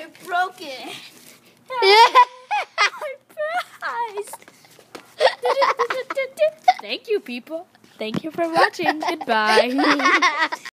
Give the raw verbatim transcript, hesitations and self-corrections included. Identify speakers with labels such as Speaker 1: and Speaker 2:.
Speaker 1: I broke it.
Speaker 2: Thank you, people. Thank you for watching. Goodbye.